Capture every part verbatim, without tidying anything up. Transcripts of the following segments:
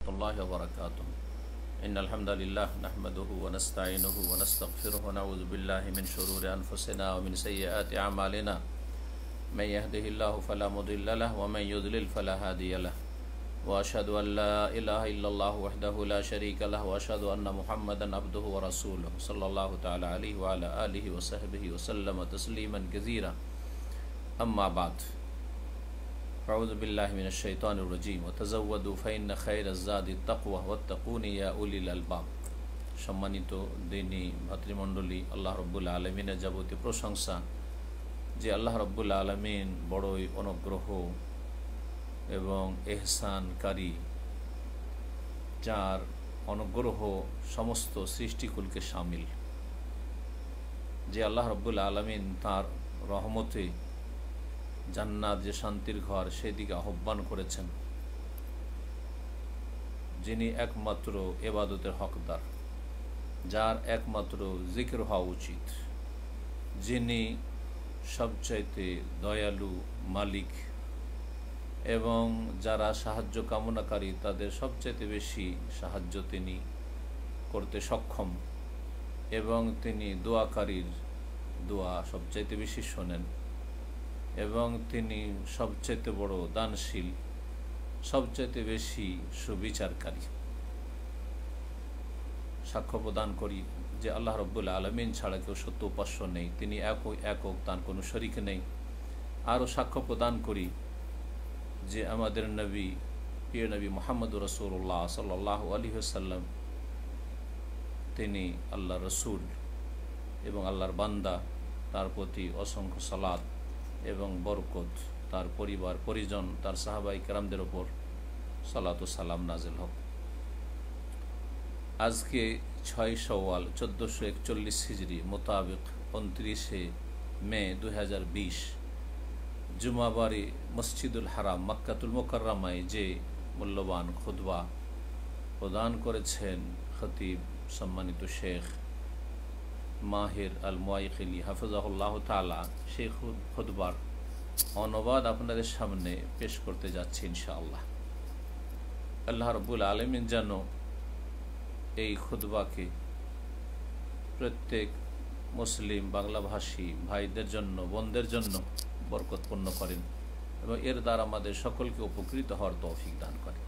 الله وبركاته إن الحمد لله نحمده ونستعينه ونستغفره ونعوذ بالله من شرور أنفسنا ومن سيئات أعمالنا من يهده الله فلا مضل له ومن يضلل فلا هادي له وأشهد أن لا إله إلا الله وحده لا شريك له وأشهد أن محمدا عبده ورسوله صلى الله تعالى عليه وعلى آله وصحبه وسلم تسليما كثيرا أما بعد أعوذ بالله من الشيطان الرجيم وتزودوا فإن خير الزاد التقوى واتقون يا أولي الألباب। সম্মানিত দিনী ভাতৃমণ্ডলী, আল্লাহ রব্বুল আলমিনের যাবতীয় প্রশংসা যে আল্লাহ রব্বুল আলমিন বড়ই অনুগ্রহ এবং এহসানকারী, যার অনুগ্রহ সমস্ত সৃষ্টিকুলকে শামিল। যে আল্লাহ রব্বুল আলমিন তার রহমতে জান্নাত যে শান্তির ঘর সেদিকে আহ্বান করেছেন, যিনি একমাত্র ইবাদতের হকদার, যার একমাত্র জিকির হওয়া উচিত, যিনি সবচাইতে দয়ালু মালিক এবং যারা সাহায্য কামনাকারী তাদের সবচাইতে বেশি সাহায্য তিনি করতে সক্ষম এবং তিনি দোয়াকারীর দোয়া সবচাইতে বেশি শোনেন এবং তিনি সবচাইতে বড় দানশীল, সবচাইতে বেশি সুবিচারকারী। সাক্ষ্য প্রদান করি যে আল্লাহ রব্বুল আলমিন ছাড়া কেউ সত্য উপাস্য নেই, তিনি একক একক, তার কোনো শরিক নেই। আরও সাক্ষ্য প্রদান করি যে আমাদের নবী, প্রিয় নবী মুহাম্মদ রাসূলুল্লাহ সাল্লাল্লাহু আলাইহি ওয়াসাল্লাম, তিনি আল্লাহর রসুল এবং আল্লাহর বান্দা। তার প্রতি অসংখ্য সালাত এবং বরকত, তার পরিবার পরিজন, তার সাহাবাই কেরামদের ওপর সালাত ও সালাম নাজিল হোক। আজকে ছয় শাওয়াল চোদ্দোশো একচল্লিশ হিজরি মোতাবেক উনত্রিশে মে দুই হাজার বিশ জুমাবারে মসজিদুল হারাম মক্কাতুল মুকাররমায় যে মূল্যবান খুতবা প্রদান করেছেন খতিব সম্মানিত শেখ মাহির আল মুয়াইকিলি হাফিজাহুল্লাহ তাআলা, সেই খুতবার অনুবাদ আপনাদের সামনে পেশ করতে যাচ্ছি ইনশাআল্লাহ। আল্লাহ রাব্বুল আলামিন যেন এই খুতবাকে প্রত্যেক মুসলিম বাংলাভাষী ভাইদের জন্য, বোনদের জন্য বরকতপূর্ণ করেন এবং এর দ্বারা আমাদের সকলকে উপকৃত হওয়ার তৌফিক দান করেন।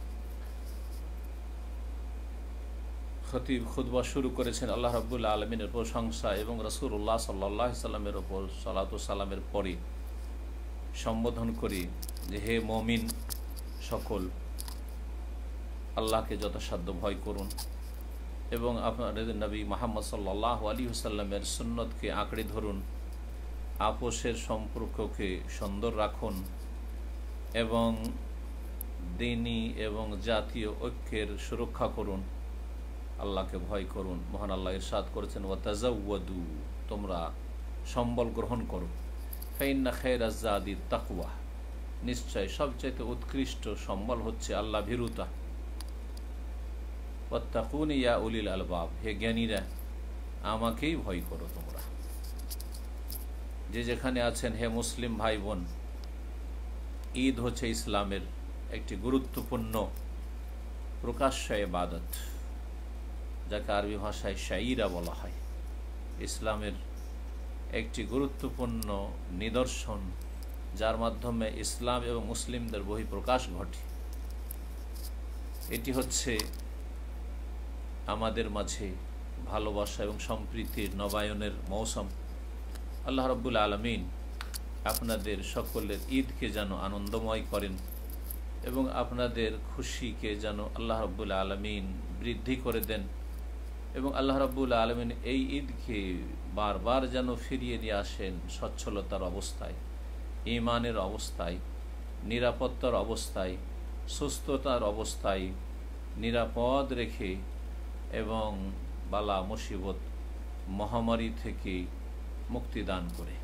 খতিব খুতবা শুরু করেছেন আল্লাহ রাব্বুল আলমিনের প্রশংসা এবং রাসূলুল্লাহ সাল্লাল্লাহু আলাইহি সাল্লামের ওপর সালাত ও সালামের পরে সম্বোধন করি যে হে মুমিন সকল, আল্লাহকে যথাসাধ্য ভয় করুন এবং আপনাদের নবী মুহাম্মদ সাল্লাল্লাহু আলাইহি ওয়াসাল্লামের সুন্নতকে আঁকড়ে ধরুন, আপোষের সম্পর্ককে সুন্দর রাখুন এবং দ্বীনি এবং জাতীয় ঐক্যের সুরক্ষা করুন, আল্লাহকে ভয় করুন। মহান আল্লাহ ইরশাদ করেছেন ওয়াতাজাওয়াদু, তোমরা সম্বল গ্রহণ করো, ফাইন্না খায়রাজ যাদি তাকওয়া, নিশ্চয় সবচাইতে উৎকৃষ্ট সম্বল হচ্ছে আল্লাহ ভীরুতা। ওয়াত্তাকুন ইয়া উলিল আলবাব, হে জ্ঞানীরা আমাকেই ভয় করো তোমরা। যে যেখানে আছেন হে মুসলিম ভাই বোন, ঈদ হচ্ছে ইসলামের একটি গুরুত্বপূর্ণ প্রকাশ্য ইবাদত, যাকে আরবি ভাষায় শাইরা বলা হয়। ইসলামের একটি গুরুত্বপূর্ণ নিদর্শন, যার মাধ্যমে ইসলাম এবং মুসলিমদের বহিঃপ্রকাশ ঘটে। এটি হচ্ছে আমাদের মাঝে ভালোবাসা এবং সম্প্রীতির নবায়নের মৌসুম। আল্লাহ রাব্বুল আলামিন আপনাদের সকলের ঈদকে যেন আনন্দময় করেন এবং আপনাদের খুশিকে যেন আল্লাহ রাব্বুল আলামিন বৃদ্ধি করে দেন এবং আল্লাহ রাব্বুল আলামিন এই ঈদকে বারবার যেন ফিরিয়ে নিয়ে আসেন সচ্ছলতার অবস্থায়, ঈমানের অবস্থায়, নিরাপত্তার অবস্থায়, সুস্থতার অবস্থায় নিরাপদ রেখে এবং বালা মুসিবত মহামারী থেকে মুক্তি দান করে।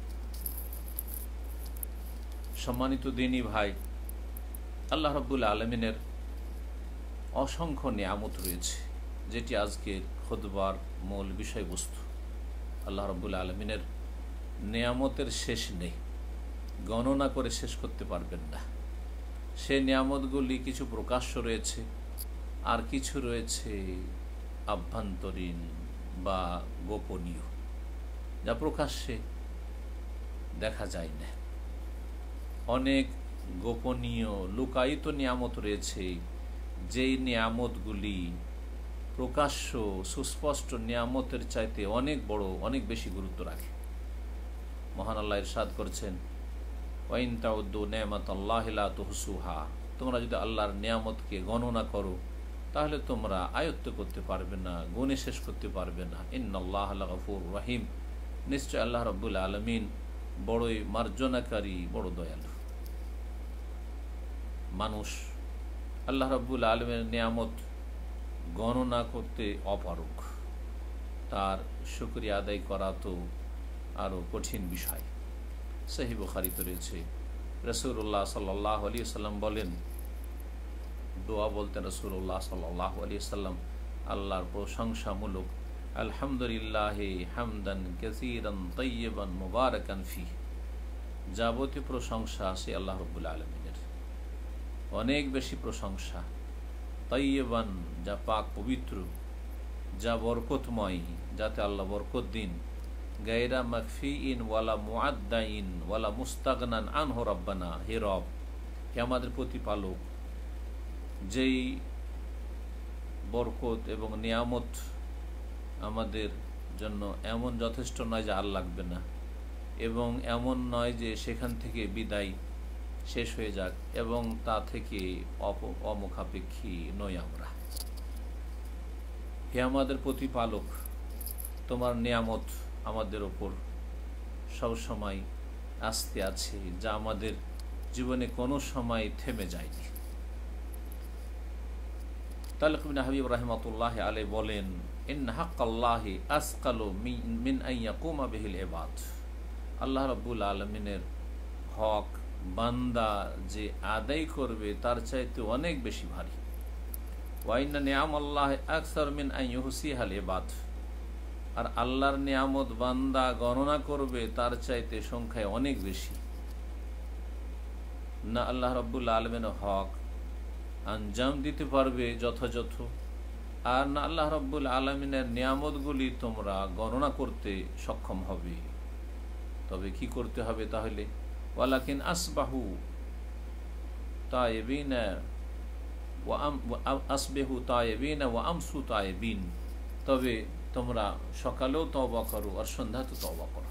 সম্মানিত দিনী ভাই, আল্লাহ রাব্বুল আলামিনের অসংখ্য নিয়ামত রয়েছে, যেটি আজকের খুতবার মূল বিষয়বস্তু। আল্লাহ রাব্বুল আলামিনের নিয়ামতের শেষ নেই, গণনা করে শেষ করতে পারবেন না। সে নিয়ামতগুলি কিছু প্রকাশ্য রয়েছে আর কিছু রয়েছে আভ্যন্তরীণ বা গোপনীয়, যা প্রকাশ্যে দেখা যায় না। অনেক গোপনীয় লুকায়িত নিয়ামত রয়েছে, যেই নিয়ামতগুলি প্রকাশ্য সুস্পষ্ট নিয়ামতের চাইতে অনেক বড়, অনেক বেশি গুরুত্ব রাখে। মহান আল্লাহ ইরশাদ করছেন, ওয়াইন তাউদ্দু নি'মাতাল্লাহি লা তুহসুহা, তোমরা যদি আল্লাহর নিয়ামতকে গণনা করো তাহলে তোমরা আয়ত্ত করতে পারবে না, গুণে শেষ করতে পারবে না। ইন্নাল্লাহা লাগফুরুর রহিম, নিশ্চয় আল্লাহ রাব্বুল আলামিন বড়ই মার্জনাকারী, বড় দয়ালু। মানুষ আল্লাহ রাব্বুল আলামিনের নিয়ামত গণনা করতে অপারগ, তার শুকরিয়া আদায় করা তো আরও কঠিন বিষয়। সহিহ বুখারীতে রয়েছে, রাসূলুল্লাহ সাল্লাল্লাহু আলাইহি ওয়াসাল্লাম বলেন, দোয়া বলতেন রাসূলুল্লাহ সাল্লাল্লাহু আলাইহি ওয়াসাল্লাম, আল্লাহর প্রশংসামূলক আলহামদুলিল্লাহি হামদান কাসীরান তাইয়িবান মুবারাকান ফীহি, যাবতীয় প্রশংসা সে আল্লাহ রাব্বুল আলামিনের, অনেক বেশি প্রশংসা। তাইয়িবান, যা পাক পবিত্র, যা বরকতময়, যাতে আল্লাহ বরকত দিন। গায়রা মাকফিইন ওয়ালা মুআদ্দাইন ওয়ালা মুস্তাগনান আনহু রাব্বানা, হে রব, হে আমাদের প্রতিপালক, যেই বরকত এবং নিয়ামত আমাদের জন্য এমন যথেষ্ট নয় যে আর লাগবে না, এবং এমন নয় যে সেখান থেকে বিদায় শেষ হয়ে যাক, এবং তা থেকে অমুখাপেক্ষী নই আমরা। হে আমাদের প্রতিপালক, তোমার নিয়ামত আমাদের ওপর সবসময় আসতে আছে, যা আমাদের জীবনে কোনো সময় থেমে যায়নি। তালক বিন হাবিব রাহিমাতুল্লাহ আলাইহি বলেন, ইন্না হাক্কাল্লাহি আসকালু মিন আন ইয়াকুমা বিহিল ইবাদ, আল্লাহ রাব্বুল আলামিনের হক বান্দা যে আদায় করবে তার চাইতে অনেক বেশি ভারী। ওয়া ইন্না নিআমাল্লাহি আকসার মিন আন ইউহসিহাল ইবাদ, আর আল্লাহর নিয়ামত বান্দা গণনা করবে তার চাইতে সংখ্যায় অনেক বেশি। না আল্লাহ রাব্বুল আলামিনের হক আঞ্জাম দিতে পারবে যথাযথ, আর না আল্লাহ রাব্বুল আলামিনের নিয়ামতগুলি তোমরা গণনা করতে সক্ষম হবে। তবে কি করতে হবে তাহলে? ওয়ালাকিন আসবাহু তাইবিনা ওয়া আসবিহু তাইবিনা ওয়া আমসু তাইবিন, তবে তোমরা সকালেও তওবা করো আর সন্ধ্যাতেও তওবা করো।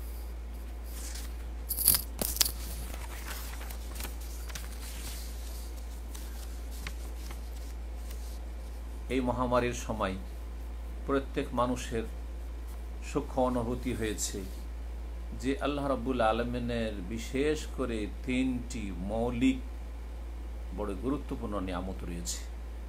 এই মহামারীর সময় প্রত্যেক মানুষের সূক্ষ্ম অনুভূতি হয়েছে যে আল্লাহ রাব্বুল আলামিনের বিশেষ করে তিনটি মৌলিক বড় গুরুত্বপূর্ণ নিয়ামত রয়েছে,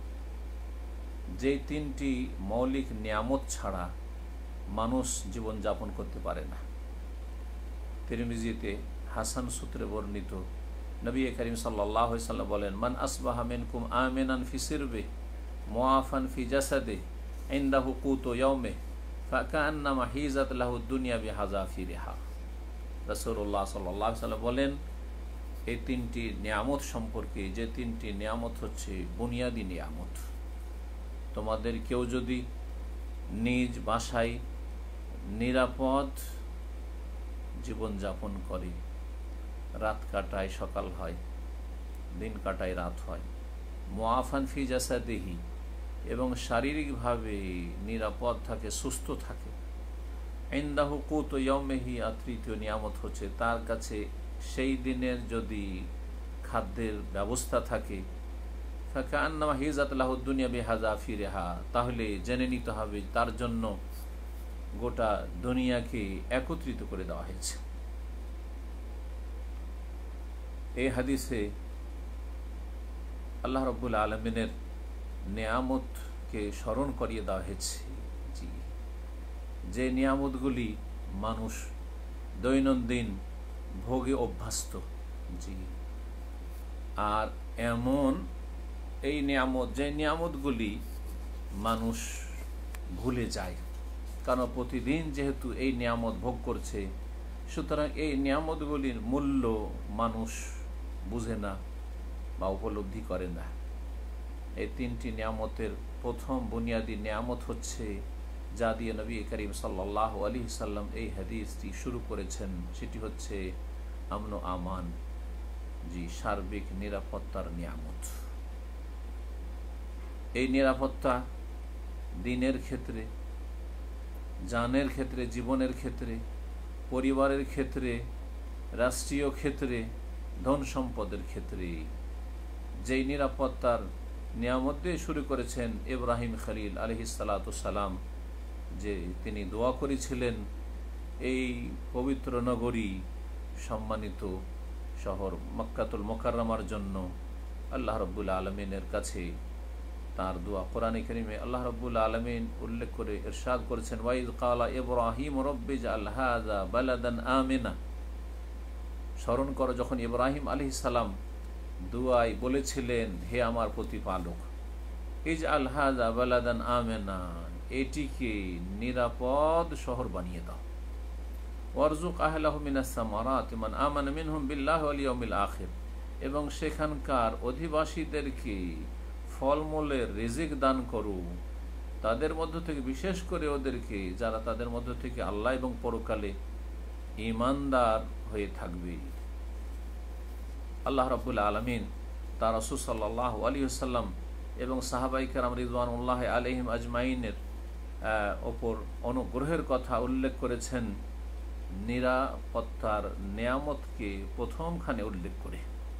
যে তিনটি মৌলিক নিয়ামত ছাড়া মানুষ জীবনযাপন করতে পারে না। তিরমিজিতে হাসান সূত্রে বর্ণিত, নবী করিম সাল্লাল্লাহু আলাইহি ওয়াসাল্লাম বলেন, মান আসবাহা মিনকুম আমিনান ফি সিরবিহি মুআফান ফি জাসাদিহি ইনদাহু কুতু ইয়াউমিহি ফাকান্নামা হিজাত লাহু দুনিয়া বিহাযাফিরিহা। রাসূলুল্লাহ সাল্লাল্লাহু আলাইহি ওয়াসাল্লাম বলেন, এই তিনটি নিয়ামত সম্পর্কে, যে তিনটি নিয়ামত হচ্ছে বুনিয়াদি নিয়ামত। তোমাদের কেউ যদি নিজ বাসায় নিরাপদ জীবনযাপন করে, রাত কাটায় সকাল হয়, দিন কাটায় রাত হয়, মুআফান ফি জাসাদিহি, এবং শারীরিকভাবে নিরাপদ থাকে, সুস্থ থাকে, ইনদাহু কুতু ইয়াউমিহি, আর তৃতীয় নিয়ামত হচ্ছে তার কাছে সেই দিনের যদি খাদ্যের ব্যবস্থা থাকে, ফাকান্নামা হিজাত লাহু দুনিয়া বিহাযাফিরিহা, তাহলে জেনে নিতে হবে তার জন্য গোটা দুনিয়াকে একত্রিত করে দেওয়া হয়েছে। এই হাদিসে আল্লাহ রাব্বুল আলামিনের নিয়ামতকে স্মরণ করিয়ে দেওয়া হয়েছে, জি, যে নিয়ামতগুলি মানুষ দৈনন্দিন ভোগে অভ্যস্ত, জি, আর এমন এই নিয়ামত, যে নিয়ামতগুলি মানুষ ভুলে যায়, কারণ প্রতিদিন যেহেতু এই নিয়ামত ভোগ করছে, সুতরাং এই নিয়ামতগুলির মূল্য মানুষ বুঝে না বা উপলব্ধি করে না। এই তিনটি নিয়ামতের প্রথম বুনিয়াদী নিয়ামত হচ্ছে যা দিয়ে নবী করিম সাল্লাল্লাহু আলাইহি সাল্লাম এই হাদিসটি শুরু করেছেন, সেটি হচ্ছে আমন আমান, জি সার্বিক নিরাপত্তার নিয়ামত। এই নিরাপত্তা দিনের ক্ষেত্রে, জানের ক্ষেত্রে, জীবনের ক্ষেত্রে, পরিবারের ক্ষেত্রে, রাষ্ট্রীয় ক্ষেত্রে, ধন সম্পদের ক্ষেত্রে যেই নিরাপত্তার নিয়ামত দিয়ে শুরু করেছেন ইব্রাহিম খলিল আলাইহিস সালাতু সালাম, যে তিনি দোয়া করেছিলেন এই পবিত্র নগরী, সম্মানিত শহর মক্কাতুল মুকাররমার জন্য আল্লাহ রাব্বুল আলামিনের কাছে তার দোয়া কোরআনে কারিমে আল্লাহ রাব্বুল আলামিন উল্লেখ করে ইরশাদ করেছেন, ওয়াইদ ক্বালা ইব্রাহিম রব্বি জাআল হাযা বালাদান আমিনা। স্মরণ করো যখন ইব্রাহিম আলাইহিস সালাম দুআয় বলেছিলেন, হে আমার প্রতিপালক, ইজআল হাযা বালাদান আমিনা, এটিকে নিরাপদ শহর বানিয়ে দাও। ওয়ারযুক আহলাহু মিনাস সামারাতি মান আমানা মিনহুম বিল্লাহি ওয়াল ইয়াউমিল আখির, এবং সেখানকার অধিবাসীদেরকে ফলমূলের রিজিক দান করো, তাদের মধ্য থেকে বিশেষ করে ওদেরকে যারা তাদের মধ্য থেকে আল্লাহ এবং পরকালে ঈমানদার হয়ে থাকবে। আল্লাহ রাব্বুল আলামিন তার রাসূল সাল্লাল্লাহু আলাইহি ওয়াসাল্লাম এবং সাহাবায়ে কেরাম রিদওয়ানুল্লাহি আলাইহিম আজমাইনের ওপর অনুগ্রহের কথা উল্লেখ করেছেন নিরাপত্তার নিয়ামতকে প্রথমখানে উল্লেখ করে।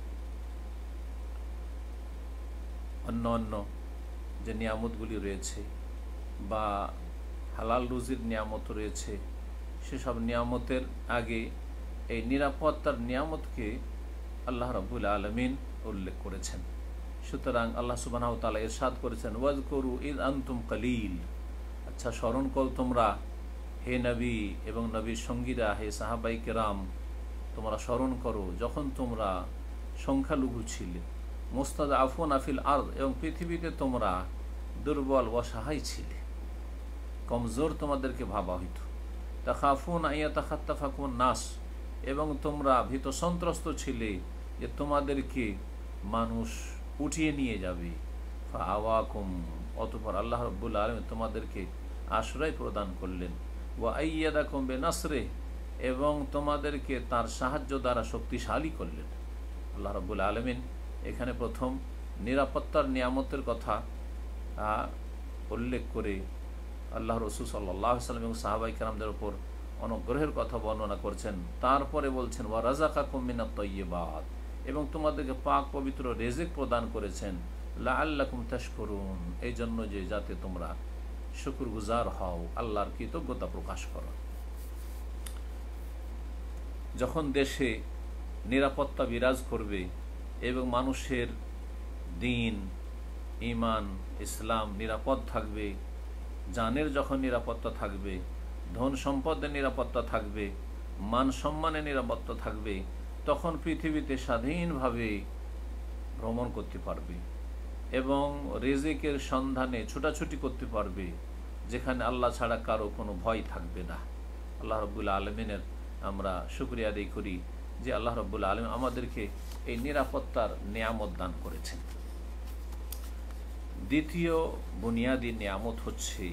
অন্য অন্য যে নিয়ামতগুলি রয়েছে বা হালাল রুজির নিয়ামত রয়েছে, সেসব নিয়ামতের আগে এই নিরাপত্তার নিয়ামতকে আল্লাহ রাব্বুল আলামিন উল্লেখ করেছেন। সুতরাং আল্লাহ সুবহানাহু ওয়া তাআলা ইরশাদ করেছেন, ওয়াজকুরু ইয আনতুম কালিল, আচ্ছা স্মরণ করো তোমরা হে নবী এবং নবীর সঙ্গীরা, হে সাহাবায়ে কেরাম, তোমরা স্মরণ করো যখন তোমরা সংখ্যালঘু ছিলে, মুস্তাদআফুনা ফিল আরদ, এবং পৃথিবীতে তোমরা দুর্বল অসহায় ছিলে, কমজোর তোমাদেরকে ভাবা হইত। তাখাফুনা ইয়াতাখাত্তাফাকুম নাস, এবং তোমরা ভীত সন্ত্রস্ত ছিলে যে তোমাদেরকে মানুষ উঠিয়ে নিয়ে যাবে। ফাআওয়াকুম, অতঃপর আল্লাহ রাব্বুল আলামিন তোমাদেরকে আশ্রয় প্রদান করলেন। ওয়া আইয়াদাকুম বিনাসরিহি, এবং তোমাদেরকে তার সাহায্য দ্বারা শক্তিশালী করলেন। আল্লাহ রাব্বুল আলামিন এখানে প্রথম নিরাপত্তার নিয়ামতের কথা উল্লেখ করে আল্লাহ রাসূল সাল্লাল্লাহু আলাইহি ওয়াসাল্লাম এবং সাহাবায়ে কেরামদের উপর অনুগ্রহের কথা বর্ণনা করছেন। তারপরে বলছেন, ওয়া রাযাকাকুম মিনাত তাইয়্যিবাত, এবং তোমাদেরকে পাক পবিত্র রিজিক প্রদান করেছেন, লাআল্লাকুম তাশকুরুন, এই জন্য যে যাতে তোমরা শুকরগুজার হও, আল্লাহর কৃতজ্ঞতা প্রকাশ করো। যখন দেশে নিরাপত্তা বিরাজ করবে এবং মানুষের দিন, ঈমান, ইসলাম নিরাপদ থাকবে, জানের যখন নিরাপত্তা থাকবে, ধন সম্পদের নিরাপত্তা থাকবে, মান সম্মানের নিরাপত্তা থাকবে, তখন পৃথিবীতে স্বাধীনভাবে ভ্রমণ করতে পারবে এবং রিজিকের সন্ধানে ছোটাছুটি করতে পারবে, যেখানে আল্লাহ ছাড়া কারো কোনো ভয় থাকবে না। আল্লাহ রাব্বুল আলামিনের আমরা শুকরিয়া আদায় করি যে আল্লাহ রাব্বুল আলামিন আমাদেরকে এই নিরাপত্তার নিয়ামত দান করেছেন। দ্বিতীয় বুনিয়াদী নিয়ামত হচ্ছে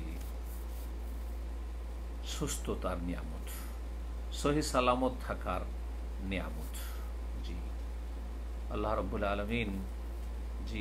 সুস্থতার নিয়ামত, সহি সালামত থাকার নিয়ামত। জি আল্লাহ রাব্বুল আলামিন জি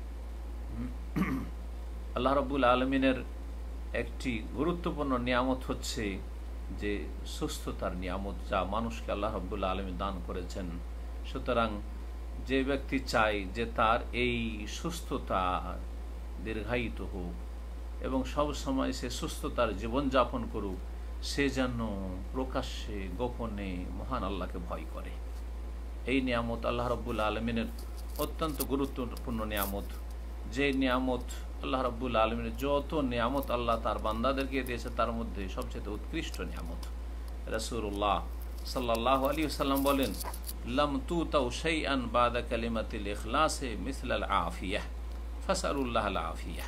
আল্লাহ রাব্বুল আলামিনের একটি গুরুত্বপূর্ণ নিয়ামত হচ্ছে যে সুস্থতার নিয়ামত, যা মানুষকে আল্লাহ রাব্বুল আলামিন দান করেছেন। সুতরাং যে ব্যক্তি চায় যে তার এই সুস্থতা দীর্ঘায়িত হোক এবং সব সময় সে সুস্থতার জীবনযাপন করুক, সে যেন প্রকাশ্যে গোপনে মহান আল্লাহকে ভয় করে। এই নিয়ামত আল্লাহ রাব্বুল আলামিনের অত্যন্ত গুরুত্বপূর্ণ নিয়ামত, যে নিয়ামত আল্লাহ রাব্বুল আলামিনের যত নিয়ামত আল্লাহ তার বান্দাদেরকে দিয়েছে তার মধ্যে সবচেয়ে উৎকৃষ্ট নিয়ামত। রাসূলুল্লাহ সাল্লাল্লাহু আলাইহি ওয়াসাল্লাম বলেন, লাম তুতাউ শাইআন বাদা কালিমাতিল ইখলাসে মিসলাল আফিয়াহ ফাসআলুল্লাহাল আফিয়াহ।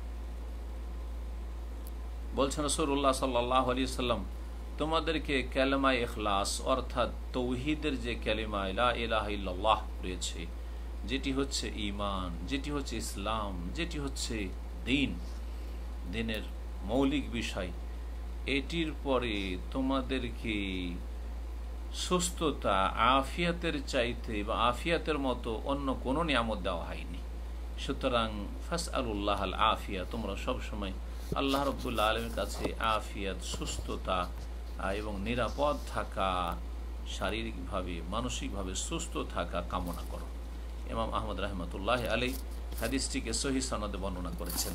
বলছেন রাসূলুল্লাহ সাল্লাল্লাহু আলাইহি ওয়াসাল্লাম, তোমাদেরকে কালেমায়ে ইখলাস অর্থাৎ তৌহিদের যে কালিমা লা ইলাহা ইল্লাল্লাহ রয়েছে, যেটি হচ্ছে ঈমান, যেটি হচ্ছে ইসলাম, যেটি হচ্ছে দ্বীন, দ্বীনের মৌলিক বিষয়, এটির পরে তোমাদেরকে সুস্থতা, আফিয়াতের চাইতে বা আফিয়াতের মতো অন্য কোনো নিয়ামত দেওয়া হয়নি। সুতরাং ফাসআলুল্লাহ আল আফিয়া, তোমরা সবসময় আল্লাহ রাব্বুল আলামিনের কাছে আফিয়াত, সুস্থতা এবং নিরাপদ থাকা, শারীরিকভাবে মানসিকভাবে সুস্থ থাকা কামনা করো। ইমাম আহমদ রাহমাতুল্লাহ আলাইহি হাদিসটিকে সহিহ সনদে বর্ণনা করেছেন।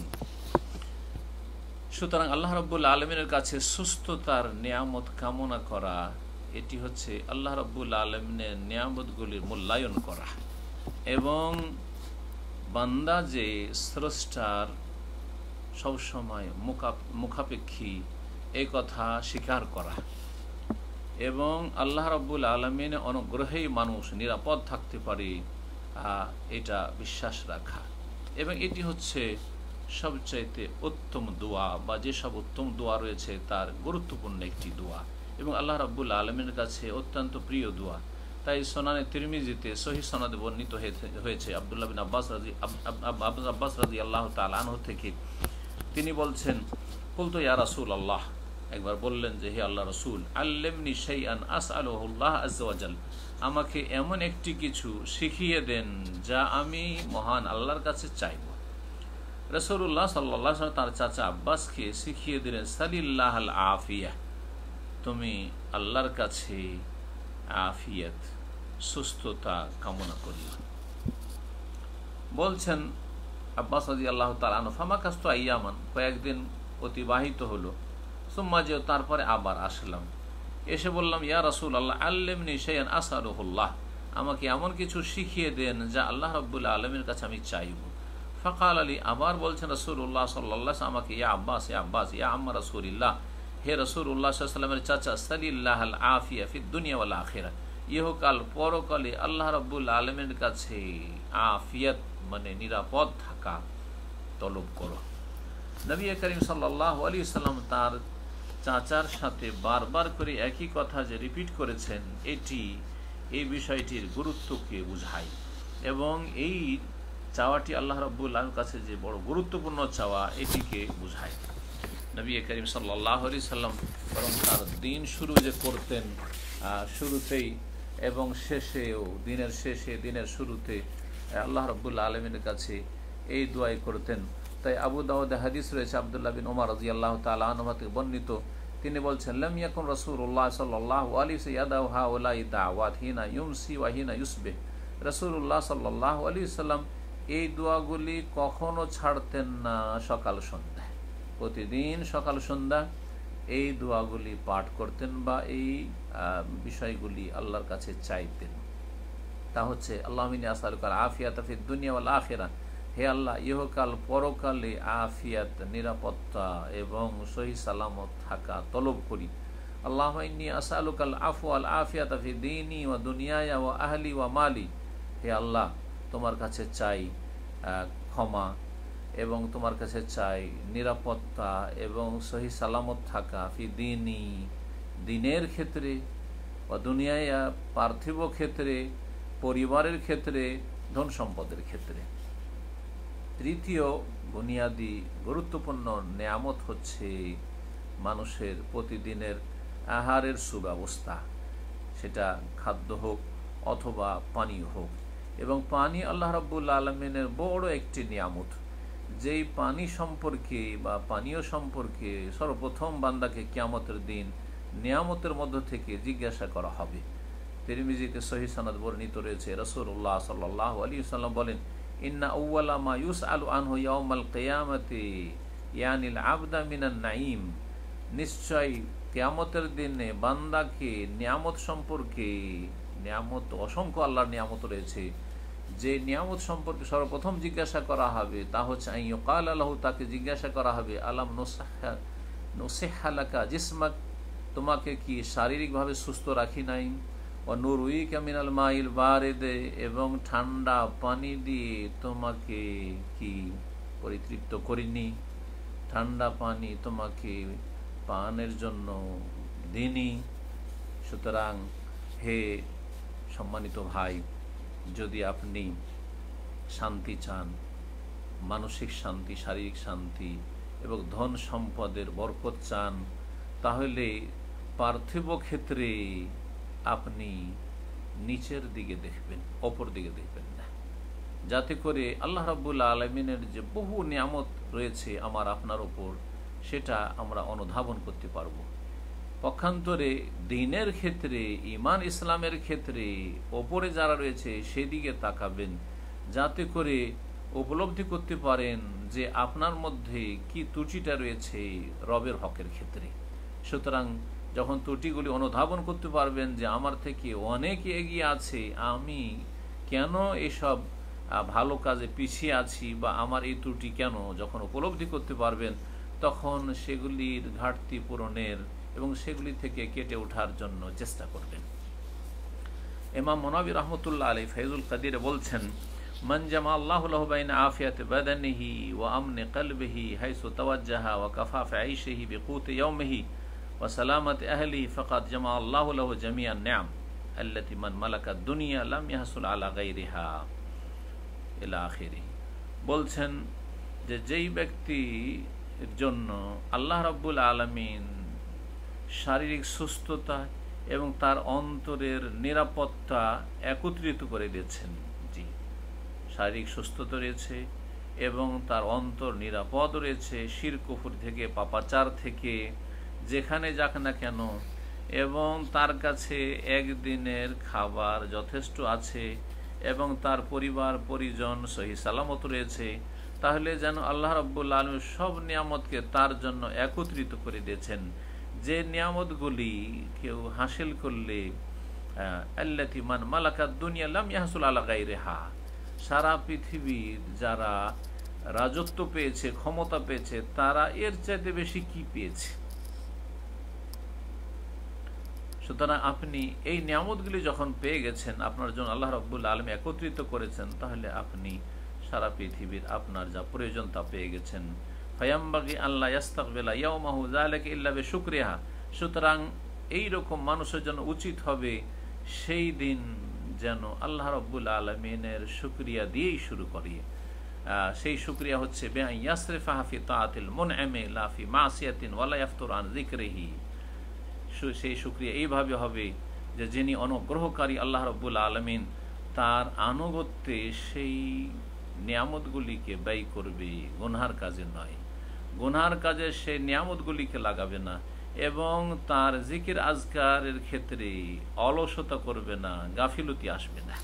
সুতরাং আল্লাহ রাব্বুল আলামিনের কাছে সুস্থতার নিয়ামত কামনা করা, এটি হচ্ছে আল্লাহ রাব্বুল আলামিনের নিয়ামতগুলির মূল্যায়ন করা এবং বান্দা যে স্রষ্টার সবসময় মুখাপেক্ষী এই কথা স্বীকার করা এবং আল্লাহ রাব্বুল আলামিনের অনুগ্রহেই মানুষ নিরাপদ থাকতে পারে, এটা বিশ্বাস রাখা। এবং এটি হচ্ছে সবচাইতে উত্তম দোয়া, বা যেসব উত্তম দোয়া রয়েছে তার গুরুত্বপূর্ণ একটি দোয়া এবং আল্লাহ রাব্বুল আলামিনের কাছে অত্যন্ত প্রিয় দোয়া। তাই সুনানে তিরমিজিতে সহিহ সনদে বর্ণিত হয়েছে আব্দুল্লাহ বিন আব্বাস রাজি আব্বাস রাদিয়াল্লাহু তাআলা আনহু থেকে, তিনি বলছেন, কুলতু ইয়া রাসূলুল্লাহ, একবার বললেন যে হে আল্লাহ রাসূল, আল্লিমনি শাইআন আসআলুহুল্লাহ আযজা ওয়া জাল, আমাকে এমন একটি কিছু শিখিয়ে দেন যা আমি মহান আল্লাহর কাছে চাইব। রাসূলুল্লাহ সাল্লাল্লাহু আলাইহি ওয়াসাল্লাম তার চাচা আব্বাসকে শিখিয়ে দিলেন, সালিল্লাহ আল আফিয়া, তুমি আল্লাহর কাছে আফিয়াত, সুস্থতা কামনা করিও। বলছেন আব্বাস রাদিয়াল্লাহু তাআলা আনহু, ফামাকাস্তু আইয়ামান, কয়েকদিন অতিবাহিত হলো, সুম্মা যে তারপরে আবার আসলাম, এসে বললাম, ইয়া রাসূলুল্লাহ আল্লিমনি শাইআন আসআলুহুল্লাহ, আমাকে এমন কিছু শিখিয়ে দেন যা আল্লাহ রাব্বুল আলামিনের কাছে আমি চাইব। ফাকাল আলী, আবার বলছেন রাসূলুল্লাহ সাল্লাল্লাহু আলাইহি ওয়াসাল্লাম আমাকে, ইয়া আব্বাস, ইয়া আব্বাস, ইয়া আম্মা রাসূলিল্লাহ, হে রাসূলুল্লাহ সাল্লাল্লাহু আলাইহি ওয়াসাল্লামের চাচা, সালিল্লাহ আল আফিয়া ফিদ দুনিয়া ওয়াল আখিরা, ইহকাল পরকালে আল্লাহ রাব্বুল আলামিনের কাছে আফিয়াত মানে নিরাপদ থাকা তলব করো। নবী করিম সাল্লাল্লাহু আলাইহি ওয়াসাল্লাম তার চাচার সাথে বারবার করে একই কথা যে রিপিট করেছেন, এটি এই বিষয়টির গুরুত্বকে বোঝায় এবং এই চাওয়াটি আল্লাহ রাব্বুল আলামিনের কাছে যে বড় গুরুত্বপূর্ণ চাওয়া, এটিকে বোঝায়। নবী করিম সাল্লাল্লাহু আলাইহি সাল্লাম বরং তার দিন শুরু যে করতেন শুরুতেই এবং শেষেও, দিনের শেষে দিনের শুরুতে আল্লাহ রাব্বুল আলামিনের কাছে এই দোয়াই করতেন। তাই আবু দাউদে হাদিস রয়েছে আব্দুল্লাহ বিন ওমর রাদিয়াল্লাহু তাআলা আনহু থেকে বর্ণিত, তিনি বলছেন, লাম ইয়াকুন রাসূলুল্লাহ সাল্লাল্লাহু আলাইহি ওয়াসাল্লাম ইয়াদাউ হাউলাই দাওয়াত হিনা ইউমসি ওয়া হিনা ইউসবিহ, রাসূলুল্লাহ সাল্লাল্লাহু আলাইহি ওয়াসাল্লাম এই দোয়াগুলি কখনো ছাড়তেন না সকাল সন্ধ্যা, প্রতিদিন সকাল সন্ধ্যা এই দোয়াগুলি পাঠ করতেন বা এই বিষয়গুলি আল্লাহর কাছে চাইতেন। তা হচ্ছে, আল্লাহুম্মা ইন্নী আসআলুকা আল আফিয়াতা ফিদ দুনিয়া ওয়াল আখিরা, হে আল্লাহ ইহকাল পরকালে আফিয়াত, নিরাপত্তা এবং সহি সালামত থাকা তলব করি। আল্লাহুম্মা ইন্নী আসআলুকা আল আফওয়া ওয়াল আফিয়াতা ফি দীনি ওয়া দুনিয়ায়া ওয়া আহলি ওয়া মালি, হে আল্লাহ তোমার কাছে চাই ক্ষমা এবং তোমার কাছে চাই নিরাপত্তা এবং সহি সালামত থাকা, ফি দীনি দিনের ক্ষেত্রে, ও দুনিয়ায় পার্থিব ক্ষেত্রে, পরিবারের ক্ষেত্রে, ধন সম্পদের ক্ষেত্রে। তৃতীয় বুনিয়াদি গুরুত্বপূর্ণ নেয়ামত হচ্ছে মানুষের প্রতিদিনের আহারের সুব্যবস্থা, সেটা খাদ্য হোক অথবা পানীয় হোক। এবং পানি আল্লাহ রাব্বুল আলামিনের বড় একটি নিয়ামত, যেই পানি সম্পর্কে বা পানীয় সম্পর্কে সর্বপ্রথম বান্দাকে কিয়ামতের দিন নিয়ামতের মধ্য থেকে জিজ্ঞাসা করা হবে। তিরমিজিতে সহিহ সনদ বর্ণিত রয়েছে, রাসূলুল্লাহ সাল্লাল্লাহু আলাইহি ওয়াসাল্লাম বলেন, ইন্না আউওয়ালা মা ইউসআলু আনহু ইয়াউমাল কিয়ামাতি ইয়ানিল আবদা মিনান নাঈম, নিশ্চয় কিয়ামতের দিনে বান্দাকে নিয়ামত সম্পর্কে, নিয়ামত অসংখ্য আল্লাহর নিয়ামত রয়েছে, যে নিয়ামত সম্পর্কে সর্বপ্রথম জিজ্ঞাসা করা হবে তা হচ্ছে আইয়ুকাল লাহু, তাকে জিজ্ঞাসা করা হবে, আলাম নুসাহহা নুসিহহা লাকা জিসমাক, তোমাকে কি শারীরিকভাবে সুস্থ রাখি নাই, ও নুরুইকা মিনাল মাইল বারিদে, এবং ঠান্ডা পানি দিয়ে তোমাকে কি পরিতৃপ্ত করিনি, ঠান্ডা পানি তোমাকে পানের জন্য দিনি। সুতরাং হে সম্মানিত ভাই, যদি আপনি শান্তি চান, মানসিক শান্তি, শারীরিক শান্তি এবং ধন সম্পদের বরকত চান, তাহলে পার্থিব ক্ষেত্রে আপনি নিচের দিকে দেখবেন, অপর দিকে দেখবেন না, যাতে করে আল্লাহ রাব্বুল আলামিনের যে বহু নিয়ামত রয়েছে আমার আপনার ওপর, সেটা আমরা অনুধাবন করতে পারব। পক্ষান্তরে দ্বীনের ক্ষেত্রে, ঈমান ইসলামের ক্ষেত্রে ওপরে যারা রয়েছে সেদিকে তাকাবেন, যাতে করে উপলব্ধি করতে পারেন যে আপনার মধ্যে কি ত্রুটিটা রয়েছে রবের হকের ক্ষেত্রে। সুতরাং যখন ত্রুটিগুলি অনুধাবন করতে পারবেন যে আমার থেকে অনেক এগিয়ে আছে, আমি কেন এসব ভালো কাজে পিছিয়ে আছি বা আমার এই ত্রুটি কেন, যখন উপলব্ধি করতে পারবেন, তখন সেগুলির ঘাটতি পূরণের এবং সেগুলি থেকে কেটে ওঠার জন্য চেষ্টা করবেন। ইমাম মুনাব্বি রাহমাতুল্লাহ আলাইহি ফায়জুল কাদিরে বলছেন, মান জামা আল্লাহু লাহু বাইনা আফিয়াতি বাদানিহি ওয়া আমনি কলবিহি হাইসু তাওয়াজ্জাহা ওয়া কাফাফি আইশিহি বিকুতি ইয়াউমিহি ওয়া সালামাতি আহলিহি ফাকাদ জামা আল্লাহু লাহু জামিআন নিআম আল্লাতী মান মালাকা দুনিয়া লাম ইয়াহসুল আলা গায়রিহা ইলা আখিরি। বলছেন যে যেই ব্যক্তির জন্য আল্লাহ রাব্বুল আলামিন শারীরিক সুস্থতা এবং তার অন্তরের নিরাপত্তা একত্রিত করে দিয়েছেন, জি, শারীরিক সুস্থতা রয়েছে এবং তার অন্তর নিরাপদ রয়েছে শিরক কুফর থেকে, পাপাচার থেকে, যেখানে যাক না কেন, এবং তার কাছে একদিনের খাবার যথেষ্ট আছে এবং তার পরিবার পরিজন সহি সালামত রয়েছে, তাহলে যেন আল্লাহ রাব্বুল আলামিন সব নিয়ামতকে তার জন্য একত্রিত করে দিয়েছেন, যে নিয়ামতগুলি কেউ হাসিল করলে আল্লাতী মান মালাকাদ দুনিয়া লাম ইয়াহসুল আলা গায়রিহা, সারা পৃথিবীর যারা রাজত্ব পেয়েছে, ক্ষমতা পেয়েছে, তারা এর চাইতে বেশি কি পেয়েছে। সুতরাং আপনি এই নিয়ামতগুলি যখন পেয়ে গেছেন, আপনার জন্য আল্লাহ রাব্বুল আলামিন একত্রিত করেছেন, তাহলে আপনি সারা পৃথিবীর আপনার যা প্রয়োজন তা পেয়ে গেছেন। ফায়ামবাগি আল্লাহ ইয়াস্তাকবিলা ইয়াউমাহু যালিকা ইল্লা বিশুকরিহা। সুতরাং এইরকম মানুষের জন্য উচিত হবে সেই দিন যেন আল্লাহ রাব্বুল আলামিনের শুকরিয়া দিয়েই শুরু করি। সেই শুকরিয়া হচ্ছে বিআন ইয়াসরিফা ফি তাআতিল মুনআমি লা ফি মাসিয়াতিন ওয়ালা ইয়াফতুর আন যিকরিহি। সেই শুকরিয়া এইভাবে হবে যে যিনি অনুগ্রহকারী আল্লাহ রাব্বুল আলামিন, তার আনুগত্যে সেই নিয়ামতগুলিকে ব্যয় করবে, গুনহার কাজে নয়। গুনহার কাজে সেই নিয়ামতগুলিকে লাগাবে না এবং তার জিকির আজকারের ক্ষেত্রে অলসতা করবে না, গাফিলতি আসবে না।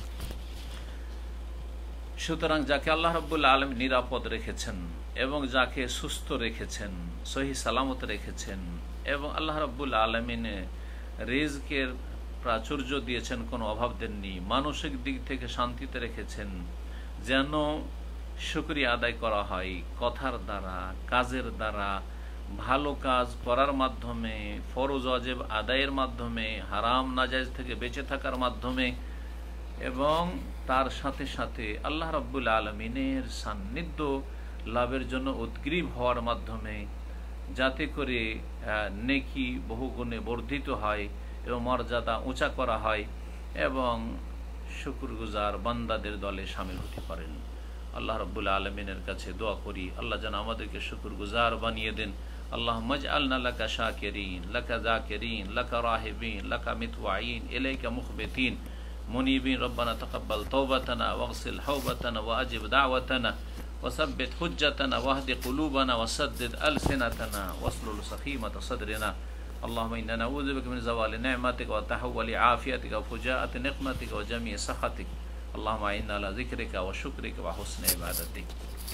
সুতরাং যাকে আল্লাহ রাব্বুল আলামিন নিরাপদ রেখেছেন এবং যাকে সুস্থ রেখেছেন, সহি সালামত রেখেছেন, এবং আল্লাহ রাব্বুল আলামিন রিজকের প্রাচুর্য দিয়েছেন, কোনো অভাব দেননি, মানসিক দিক থেকে শান্তিতে রেখেছেন, যেন শুকরিয়া আদায় করা হয় কথার দ্বারা, কাজের দ্বারা, ভালো কাজ করার মাধ্যমে, ফরজ ওয়াজিব আদায়ের মাধ্যমে, হারাম নাজায়েজ থেকে বেঁচে থাকার মাধ্যমে, এবং তার সাথে সাথে আল্লাহ রাব্বুল আলামিনের সান্নিধ্য লাভের জন্য উদ্গ্রীব হওয়ার মাধ্যমে, যাতে করে নেকি বহুগুণে বর্ধিত হয় এবং মর্যাদা উঁচা করা হয় এবং শুকরগুজার বান্দাদের দলে শামিল হতে পারেন। আল্লাহ রাব্বুল আলামিনের কাছে দোয়া করি, আল্লাহ যেন আমাদেরকে শুকরগুজার বানিয়ে দেন। আল্লাহুম্মা ইজআলনা লাকা শাকিরিন, লাকা যাকিরিন, লাকা রাহিবিন, লাকা মিতওয়াইন, ইলাইকা মুখবিতিন মুনিবিন। রব্বানা তাকাব্বাল তাওবাতানা ওয়াগসিল হাওবাতানা ওয়াজিব দাওয়াতানা وثبت حجتنا واهد قلوبنا وسدد ألسنتنا واسلل سخيمة صدرنا. اللهم إنا نعوذ بك من زوال نعمتك وتحول عافيتك وفجاءة نقمتك وجميع سخطك. اللهم إنا على ذكرك وشكرك وحسن عبادتك.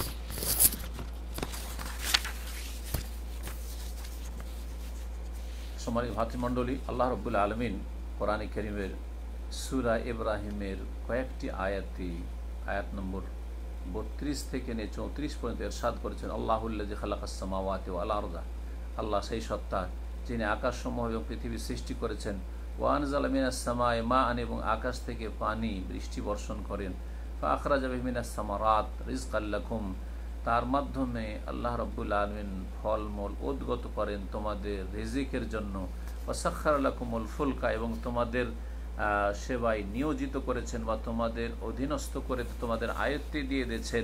সম্মানিত ভাতৃমণ্ডলী, আল্লাহ রাব্বুল আলামিন কোরআনে কারীমের সূরা ইব্রাহিমের কয়েকটি আয়াতে, আয়াত নম্বর বত্রিশ থেকে নিয়ে চৌত্রিশ পর্যন্ত ইরশাদ করেছেন, আল্লাহুল্লাযী খালাকাস সামাওয়াতি ওয়াল আরদা, আল্লাহ সেই সত্তা যিনি আকাশসমূহ এবং পৃথিবী সৃষ্টি করেছেন, ওয়া আনজালা মিনাস সামাই মাআন, এবং আকাশ থেকে পানি বৃষ্টি বর্ষণ করেন, ফা আখরাজা বিহি মিনাস সামারাত রিজকাল লাকুম, তার মাধ্যমে আল্লাহ রাব্বুল আলামিন ফলমূল উদ্গত করেন তোমাদের রিজিকের জন্য, ওয়া সাখখারা লাকুমুল ফুলকা, এবং তোমাদের সেবায় নিয়োজিত করেছেন বা তোমাদের অধীনস্থ করে তোমাদের আয়ত্তে দিয়ে দিয়েছেন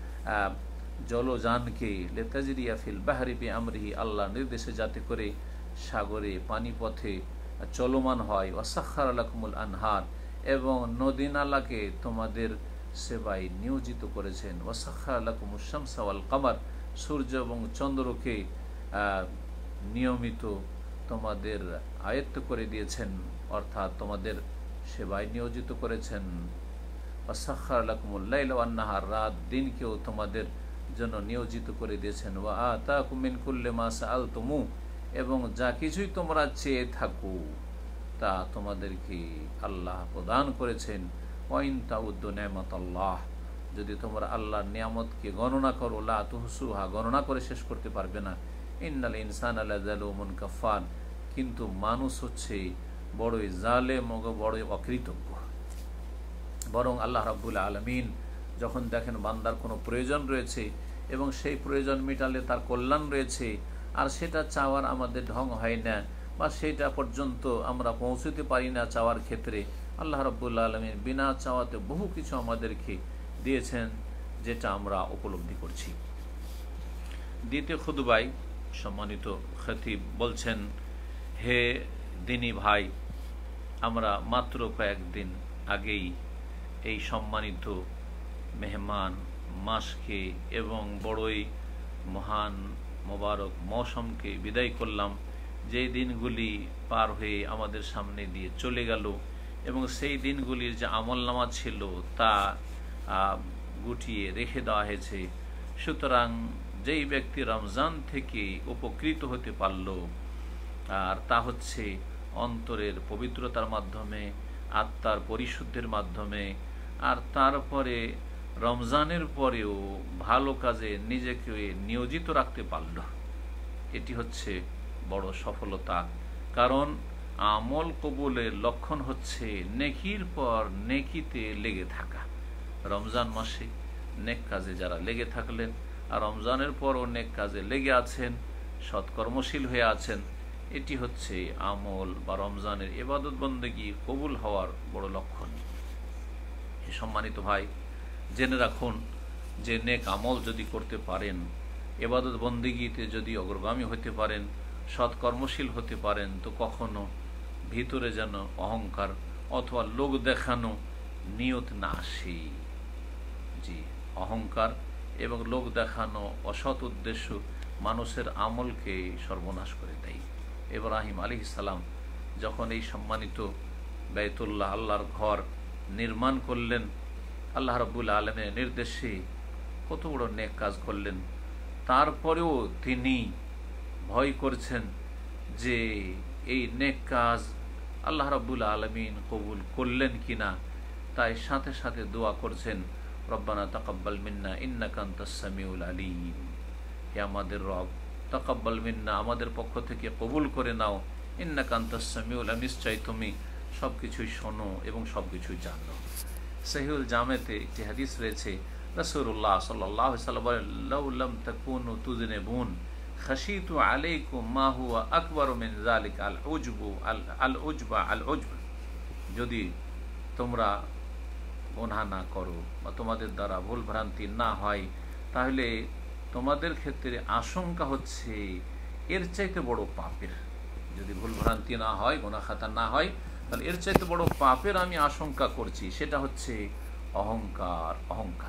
জলযানকে, লেতাজরিয়া ফিল বাহরি বিআমরিহি, আল্লাহ নির্দেশে যাতে করে সাগরে পানিপথে চলমান হয়, ওয়াসাখখারা লাকুমুল আনহার, এবং নদী নালাকে তোমাদের সেবায় নিয়োজিত করেছেন, ওয়াসাখখারা লাকুমুশ শামসা ওয়াল কামার, সূর্য এবং চন্দ্রকে নিয়মিত তোমাদের আয়ত্ত করে দিয়েছেন, অর্থাৎ তোমাদের সেবায় নিয়োজিত করেছেন, ওয়াসাখখারা লাকুমুল লাইলা ওয়ান নাহার, রাত দিনকেও তোমাদের জন্য নিয়োজিত করে দিয়েছেন, ওয়া আতাকুম মিন কুল্লি মা সাআলতুমু, এবং যা কিছুই তোমরা চেয়ে থাকো তা তোমাদেরকে আল্লাহ প্রদান করেছেন, ওয়া ইন তাউদ্দু নি'মাতাল্লাহ, যদি তোমরা আল্লাহর নিয়ামতকে গণনা করো, লা তুহসুহা, গণনা করে শেষ করতে পারবে না, ইন্নাল ইনসানা লাযালুমুন কাফার, কিন্তু মানুষ হচ্ছে বড়ই জালেম ও বড়ই অকৃতজ্ঞ। বরং আল্লাহ রাব্বুল আলামিন যখন দেখেন বান্দার কোনো প্রয়োজন রয়েছে এবং সেই প্রয়োজন মেটালে তার কল্যাণ রয়েছে, আর সেটা চাওয়ার আমাদের ঢং হয় না বা সেটা পর্যন্ত আমরা পৌঁছতে পারি না চাওয়ার ক্ষেত্রে, আল্লাহ রাব্বুল আলামিন বিনা চাওয়াতে বহু কিছু আমাদেরকে দিয়েছেন যেটা আমরা উপলব্ধি করছি। দ্বিতীয় খুতবায় সম্মানিত খতিব বলছেন, হে দিনী ভাই, আমরা মাত্র কয়েকদিন আগেই এই সম্মানিত মেহমান মাসকে এবং বড়ই মহান মোবারক মৌসুমকে বিদায় করলাম, যেই দিনগুলি পার হয়ে আমাদের সামনে দিয়ে চলে গেল এবং সেই দিনগুলির যে আমলনামা ছিল তা গুটিয়ে রেখে দেওয়া হয়েছে। সুতরাং যেই ব্যক্তি রমজান থেকে উপকৃত হতে পারল, আর তা হচ্ছে অন্তরের পবিত্রতার মাধ্যমে, আত্মার পরিশুদ্ধির মাধ্যমে, আর তারপরে রমজানের পরেও ভালো কাজে নিজেকে নিয়োজিত রাখতে পারল, এটি হচ্ছে বড় সফলতা। কারণ আমল কবুলের লক্ষণ হচ্ছে নেকির পর নেকিতে লেগে থাকা। রমজান মাসে নেক কাজে যারা লেগে থাকলেন আর রমজানের পরও নেক কাজে লেগে আছেন, সৎকর্মশীল হয়ে আছেন, এটি হচ্ছে আমল বা রমজানের ইবাদত বন্দেগী কবুল হওয়ার বড় লক্ষণ। সম্মানিত ভাই, জেনে রাখুন যে নেক আমল যদি করতে পারেন, ইবাদত বন্দেগীতে যদি অগ্রগামী হতে পারেন, সৎকর্মশীল হতে পারেন, তো কখনো ভিতরে যেন অহংকার অথবা লোক দেখানো নিয়ত না আসে। জি, অহংকার এবং লোক দেখানো অসৎ উদ্দেশ্য মানুষের আমলকে সর্বনাশ করে দেয়। ইব্রাহিম আলাইহিস সালাম যখন এই সম্মানিত বাইতুল্লাহ আল্লাহর ঘর নির্মাণ করলেন, আল্লাহ রাব্বুল আলামিনের নির্দেশে কত বড় নেক কাজ করলেন, তারপরেও তিনি ভয় করছেন যে এই নেক কাজ আল্লাহ রাব্বুল আলামিন কবুল করলেন কিনা, তাই সাথে সাথে দোয়া করছেন, রব্বানা তাকাব্বাল মিন্না ইন্নাকা আনতাস সামিউল আলিম, হে আমাদের রব, তাকাব্বাল মিন্না, আমাদের পক্ষ থেকে কবুল করে নাও, ইন্নাকা আনতাস সামিউল আলিম, নিশ্চয় তুমি সবকিছুই শোনো এবং সবকিছুই জানো। সহিহুল জামেতে একটি হাদিস রয়েছে, রাসূলুল্লাহ সাল্লাল্লাহু আলাইহি ওয়াসাল্লাম বলেন, লাউ লাম তাকুনু তুযনিবুন খাশিতু আলাইকুম মা হুয়া আকবারু মিন যালিকা আল উজবু আল উজবা আল উজব, যদি তোমরা গুনাহ না করো বা তোমাদের দ্বারা ভুল ভ্রান্তি না হয়, তাহলে তোমাদের ক্ষেত্রে আশঙ্কা হচ্ছে এর চাইতে বড় পাপের, যদি ভুল ভ্রান্তি না হয়, গুনাহ খাতা না হয়, তাহলে এর চাইতে বড় পাপের আমি আশঙ্কা করছি, সেটা হচ্ছে অহংকার। অহংকার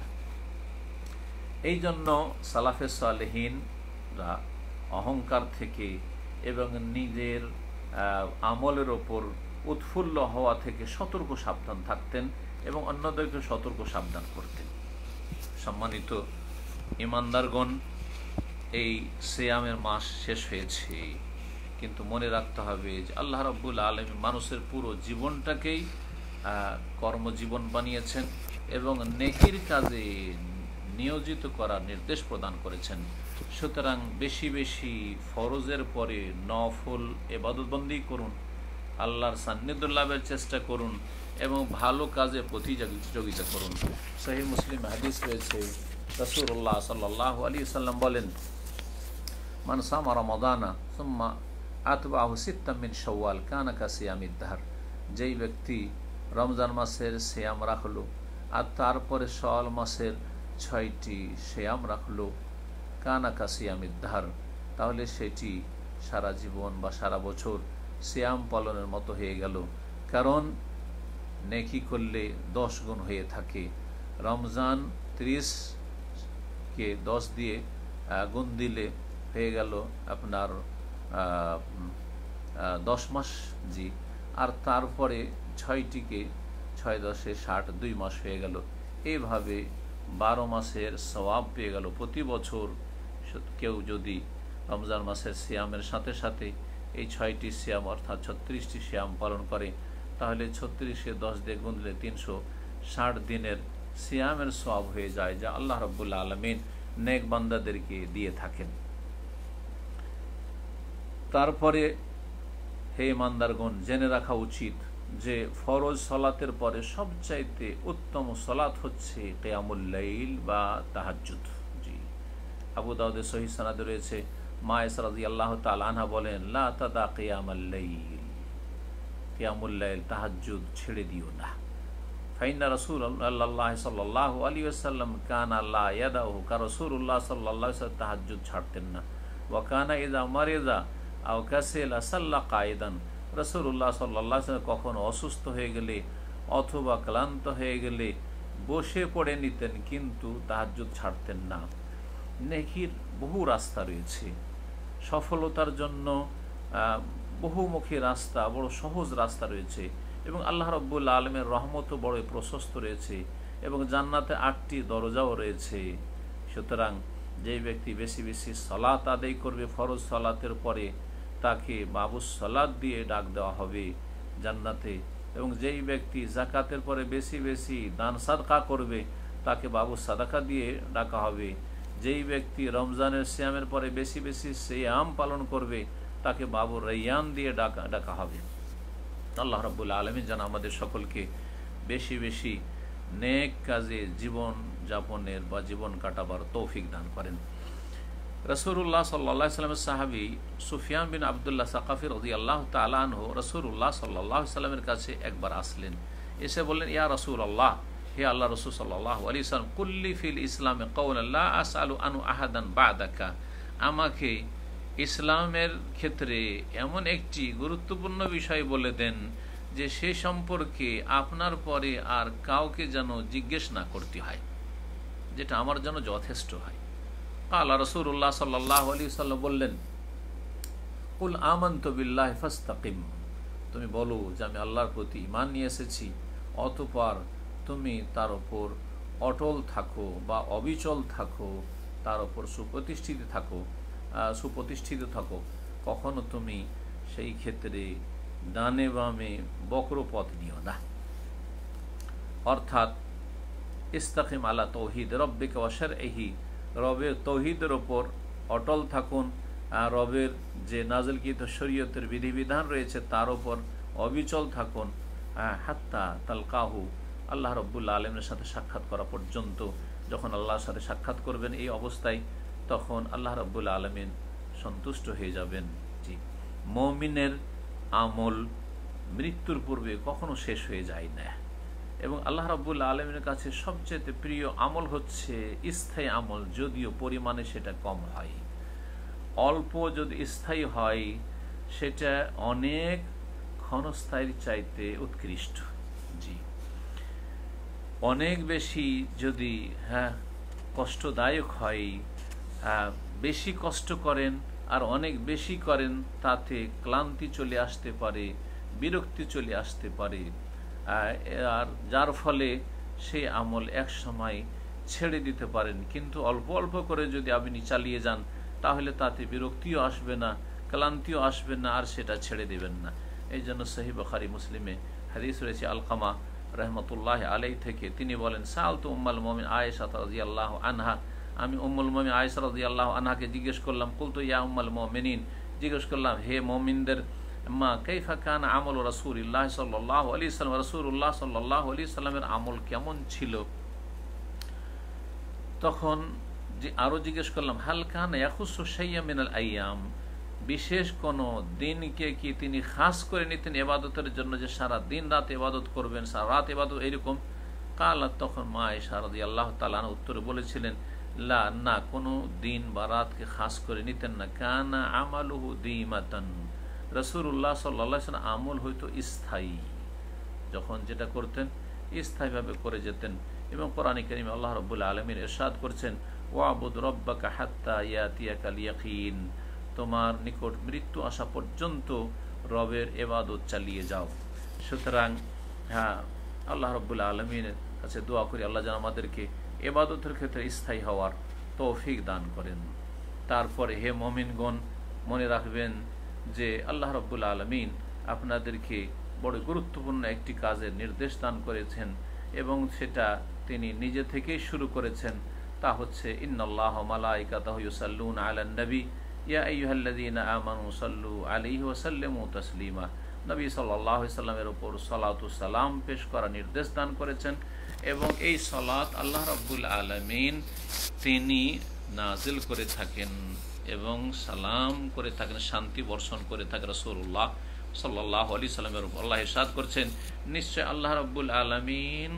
এই জন্য সালাফে সালেহিনরা অহংকার থেকে এবং নিজের আমলের ওপর উৎফুল্ল হওয়া থেকে সতর্ক সাবধান থাকতেন এবং অন্যদেরকে সতর্ক সাবধান করতেন। সম্মানিত ইমানদারগণ, এই সিয়ামের মাস শেষ হয়েছে, কিন্তু মনে রাখতে হবে যে আল্লাহ রাব্বুল আলামিন মানুষের পুরো জীবনটাকেই কর্মজীবন বানিয়েছেন এবং নেকির কাজে নিয়োজিত করার নির্দেশ প্রদান করেছেন। সুতরাং বেশি বেশি ফরজের পরে নফল ইবাদতবন্দি করুন, আল্লাহর সান্নিধ্য লাভের চেষ্টা করুন এবং ভালো কাজে প্রতিযোগিতা করুন। সহিহ মুসলিম হাদিস রয়েছে, রাসূলুল্লাহ সাল্লাল্লাহু আলাইহি ওয়াসাল্লাম বলেন, মান সামা রমাদানা সুম্মা আতবাহু সিত্তাম মিন শাওয়াল কানা কাসিয়ামিদ দাহর, যেই ব্যক্তি রমজান মাসের সিয়াম রাখলো আর তারপরে শাওয়াল মাসের ছয়টি সিয়াম রাখলো কানা কা সিয়ামিদ দাহর, তাহলে সেটি সারা জীবন বা সারা বছর সিয়াম পালনের মতো হয়ে গেল। কারণ নেকি করলে দশ গুণ হয়ে থাকে। রমজান ত্রিশ কে দশ দিয়ে গুণ দিলে হয়ে গেল আপনার দশ মাস, জি। আর তারপরে ছয়টিকে ছয় দশে ষাট, দুই মাস হয়ে গেল। এইভাবে বারো মাসের সওয়াব পেয়ে গেল। প্রতি বছর কেউ যদি রমজান মাসের সিয়ামের সাথে সাথে এই ছয়টি সিয়াম অর্থাৎ ছত্রিশটি সিয়াম পালন করে, তাহলে ছত্রিশে দশ দিয়ে গুণ দিলে তিনশো ষাট দিনের সিয়ামের সওয়াব হয়ে যায়, যা আল্লাহ রাব্বুল আলামিন নেক বান্দাদেরকে দিয়ে থাকেন। তারপরে হে ইমানদারগণ, জেনে রাখা উচিত যে ফরজ সলাতের পরে সবচাইতে উত্তম সলাত হচ্ছে কিয়ামুল লাইল বা তাহাজ্জুদ। জি, আবু দাউদের সহিহ সনদে রয়েছে, মা আয়েশা রাদিয়াল্লাহু তাআলা আনহা বলেন, লা তাদা কিয়ামুল লাইল, কিয়ামুল লাইল তাহাজ্জুদ ছেড়ে দিও না। ফাইন্না রাসূলুল্লাহ সাল্লাল্লাহু আলাইহি ওয়াসাল্লাম কানা লা ইয়াদাহু, কা রাসূলুল্লাহ সাল্লাল্লাহু আলাইহি ওয়াসাল্লাম তাহাজ্জুদ ছাড়তেন না। ওয়া কানা ইযা মারিযা আও কাসালা সাল্লা কায়দান, রাসূলুল্লাহ সাল্লাল্লাহু আলাইহি ওয়াসাল্লাম কখনো অসুস্থ হয়ে গেলে অথবা ক্লান্ত হয়ে গেলে বসে পড়ে নিতেন, কিন্তু তাহাজ্জুদ ছাড়তেন না। নেকির বহু রাস্তা রয়েছে, সফলতার জন্য বহুমুখী রাস্তা, বড় সহজ রাস্তা রয়েছে, এবং আল্লাহ রাব্বুল আলামিনের রহমতও বড় প্রশস্ত রয়েছে, এবং জান্নাতে আটটি দরজাও রয়েছে। সুতরাং যেই ব্যক্তি বেশি বেশি সালাত আদায় করবে ফরজ সালাতের পরে, তাকে বাবুস সালাত দিয়ে ডাক দেওয়া হবে জান্নাতে। এবং যেই ব্যক্তি যাকাতের পরে বেশি বেশি দান সাদকা করবে, তাকে বাবু সাদাকা দিয়ে ডাকা হবে। যেই ব্যক্তি রমজানের সিয়ামের পরে বেশি বেশি সিয়াম পালন করবে, তাকে বাবু রাইয়ান দিয়ে ডাকা ডাকা হবে। আল্লাহ রাব্বুল আলামিন যেন আমাদের সকলকে বেশি বেশি নেক কাজে জীবন যাপনের বা জীবন কাটাবার তৌফিক দান করেন। রাসূলুল্লাহ সাল্লাল্লাহু আলাইহি ওয়াসাল্লামের সাহাবী সুফিয়ান বিন আব্দুল্লাহ সাকাফি রাদিয়াল্লাহু তাআলা আনহু রাসূলুল্লাহ সাল্লাল্লাহু আলাইহি ওয়াসাল্লামের কাছে একবার আসলেন, এসে বললেন, ইয়া রাসূলুল্লাহ, হে আল্লাহ রাসূল সাল্লাল্লাহু আলাইহি ওয়াসাল্লাম, কুল্লি ফিল ইসলামে কাওলান লা আসআলু আনহু আহাদান বা'দাকা, আমাকে ইসলামের ক্ষেত্রে এমন একটি গুরুত্বপূর্ণ বিষয় বলে দেন যে সে সম্পর্কে আপনার পরে আর কাউকে যেন জিজ্ঞেস না করতে হয়, যেটা আমার জন্য যথেষ্ট হয়। কালা রাসূলুল্লাহ সাল্লাল্লাহু আলাইহি ওয়াসাল্লাম বললেন, কুল আমানতু বিল্লাহি ফাস্তাকিম, তুমি বলো যে আমি আল্লাহর প্রতি ঈমান নিয়ে এসেছি, অতঃপর তুমি তার উপর অটল থাকো বা অবিচল থাকো, তার উপর সুপ্রতিষ্ঠিত থাকো সুপ্রতিষ্ঠিত থাকো কখনো তুমি সেই ক্ষেত্রে ডানে বামে বক্র পথ নিও না। অর্থাৎ ইস্তাকিম আলা তৌহিদ রব্বিকা ওয়া শারঈহি, রবের তৌহিদের ওপর অটল থাকুন, রবের যে নাযিলকৃত শরীয়তের বিধিবিধান রয়েছে তার ওপর অবিচল থাকুন, হাত্তা তালকাহু, আল্লাহ রাব্বুল আলামিনের সাথে সাক্ষাৎ করা পর্যন্ত। যখন আল্লাহর সাথে সাক্ষাৎ করবেন এই অবস্থায়, তখন আল্লাহ রাব্বুল আলামিন সন্তুষ্ট হয়ে যাবেন। জি, মুমিনের আমল মৃত্যুর পূর্বে কখনো শেষ হয়ে যায় না, এবং আল্লাহ রাব্বুল আলামিনের কাছে সবচেয়ে প্রিয় আমল হচ্ছে স্থায়ী আমল, যদিও পরিমাণে সেটা কম হয়। অল্প যদি স্থায়ী হয়, সেটা অনেক ক্ষণস্থায়ীর চাইতে উৎকৃষ্ট। জি, অনেক বেশি যদি হ্যাঁ কষ্টদায়ক হয়, বেশি কষ্ট করেন আর অনেক বেশি করেন, তাতে ক্লান্তি চলে আসতে পারে, বিরক্তি চলে আসতে পারে, আর যার ফলে সেই আমল এক সময় ছেড়ে দিতে পারেন। কিন্তু অল্প অল্প করে যদি আপনি চালিয়ে যান, তাহলে তাতে বিরক্তিও আসবে না, ক্লান্তিও আসবে না, আর সেটা ছেড়ে দেবেন না। এই জন্য সহিহ বুখারী মুসলিমে হাদিস রয়েছে আলকামা রহমতুল্লাহ আলাইহি থেকে, তিনি বলেন, সাআলতু উম্মুল মুমিনিন আয়েশা রাদিয়াল্লাহু আনহা, আমি উম্মুল মুমিনিন আয়েশা রাদিয়াল্লাহু আনহাকে জিজ্ঞেস করলাম, কুলতু ইয়া উম্মুল মুমিনিন, জিজ্ঞেস করলাম হে মুমিনদের মা, কাইফা কানা আমল রাসূলিল্লাহ সাল্লাল্লাহু আলাইহি ওয়াসাল্লাম, রাসূলুল্লাহ সাল্লাল্লাহু আলাইহি ওয়াসাল্লামের আমল কেমন ছিল? তখন যে আরো জিজ্ঞেস করলাম, হাল কানা ইয়াখুসু শাইয়্যান মিনাল আইয়াম, বিশেষ কোনো দিনকে কি তিনি খাস করে নিতেন ইবাদতের জন্য, যে সারা দিন রাত ইবাদত করবেন, সারা রাত ইবাদত এইরকম? কালা, তখন মা আয়েশা রাদিয়াল্লাহু তাআলা আনহা উত্তরে বলেছিলেন, লা, না, কোনো দিন বা রাতকে খাস করে নিতেন না। কানা আমালুহু দিমাতান, রাসূলুল্লাহ সাল্লাল্লাহু আলাইহি ওয়াসাল্লাম আমল হয়তো স্থায়ী, যখন যেটা করতেন স্থায়ীভাবে করে যেতেন। এবং কোরআনে কারীমে আল্লাহ রাব্বুল আলামিন ইরশাদ করছেন, ওয়াবুদ রাব্বাকা হাত্তা ইয়াতিয়াকাল ইয়াকিন, তোমার নিকট মৃত্যু আসা পর্যন্ত রবের ইবাদত চালিয়ে যাও। সুতরাং হ্যাঁ, আল্লাহ রাব্বুল আলামিনের কাছে দোয়া করি আল্লাহ যেন আমাদেরকে ইবাদতের ক্ষেত্রে স্থায়ী হওয়ার তৌফিক দান করেন। তারপরে হে মুমিনগণ, মনে রাখবেন যে আল্লাহ রাব্বুল আলামিন আপনাদেরকে বড় গুরুত্বপূর্ণ একটি কাজের নির্দেশ দান করেছেন এবং সেটা তিনি নিজে থেকেই শুরু করেছেন। তা হচ্ছে ইন্নাল্লাহা ওয়া মালাইকাতাহু ইউসাল্লুনা আলান নবী ইয়া আইয়ুহাল্লাযীনা আমানু সাল্লু আলাইহি ওয়া সাল্লিমু তাসলিমা। নবী সাল্লাল্লাহু আলাইহি সাল্লামের উপর সালাতু সালাম পেশ করার নির্দেশ দান করেছেন এবং এই সালাত আল্লাহ রাব্বুল আলামিন তিনি নাজিল করে থাকেন এবং সালাম করে থাকেন, শান্তি বর্ষণ করে থাকেন রাসূলুল্লাহ সাল্লাল্লাহু আলাইহি সাল্লামের উপর। আল্লাহ ইরশাদ করছেন, নিশ্চয় আল্লাহ রাব্বুল আলামিন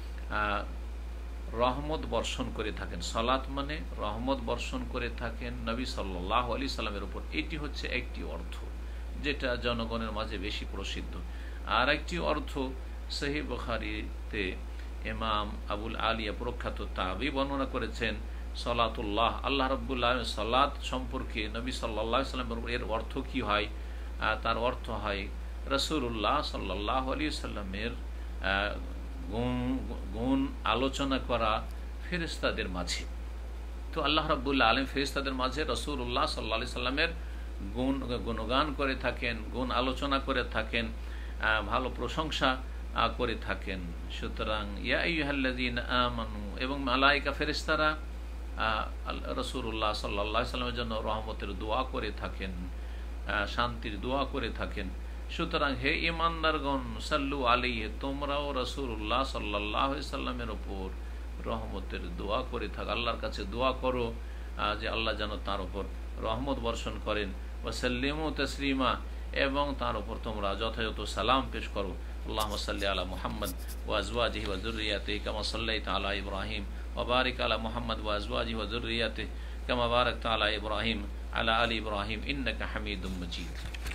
রহমত বর্ষণ করে থাকেন। সালাত মানে রহমত বর্ষণ করে থাকেন নবী সাল্লাল্লাহু আলাইহি সাল্লামের উপর। এটি হচ্ছে একটি অর্থ যেটা জনগণের মাঝে বেশি প্রসিদ্ধ। আর একটি অর্থ সহিহ বুখারীতে ইমাম আবুল আলিয়া প্রখ্যাত তাবী বর্ণনা করেছেন, সালাতুল্লাহ, আল্লাহ রাব্বুল আলামিন সালাত সম্পর্কে নবী সাল্লাল্লাহু আলাইহি সাল্লামের উপর। এর অর্থ কি হয়? তার অর্থ হয় রাসূলুল্লাহ সাল্লাল্লাহু আলাইহি সাল্লামের গুণ গুণ আলোচনা করা ফেরেশতাদের মাঝে। তো আল্লাহ রাব্বুল আলামিন ফেরেশতাদের মাঝে রাসূলুল্লাহ সাল্লাল্লাহু আলাইহি সাল্লামের গুণ গুণগান করে থাকেন, গুণ আলোচনা করে থাকেন, ভালো প্রশংসা করে থাকেন। সুতরাং ইয়া আইয়ুহাল্লাযীনা আমানু, এবং মালায়েকা ফেরেশতারা রাসূলুল্লাহ সাল্লাল্লাহু আলাইহি সাল্লামের জন্য রহমতের দোয়া করে থাকেন, শান্তির দোয়া করে থাকেন। সুতরাং হে ঈমানদারগণ, সাল্লু আলাইহি, তোমরাও রাসূলুল্লাহ সাল্লাল্লাহু আলাইহি সাল্লামের উপর রহমতের দোয়া করে থাকো, আল্লাহর কাছে দোয়া করো যে আল্লাহ যেন তার উপর রহমত বর্ষণ করেন। ওয়া সাল্লিমু তাসলিমা, এবং তার উপর তোমরা যথাযথ সালাম পেশ করো। আল্লাহুম্মা সাল্লি আলা মুহাম্মদ ওয়া আজওয়াজিহি ওয়া যুররিয়াতিহি কামা সাল্লাইতা আলা ইব্রাহিম ওয়া বারিক আলা মুহাম্মদ ওয়া আজওয়াজিহি ওয়া যুররিয়াতিহি কামা বারাকতা আলা ইব্রাহিম আলা আলি ইব্রাহিম ইন্নাকা হামিদুম মাজিদ।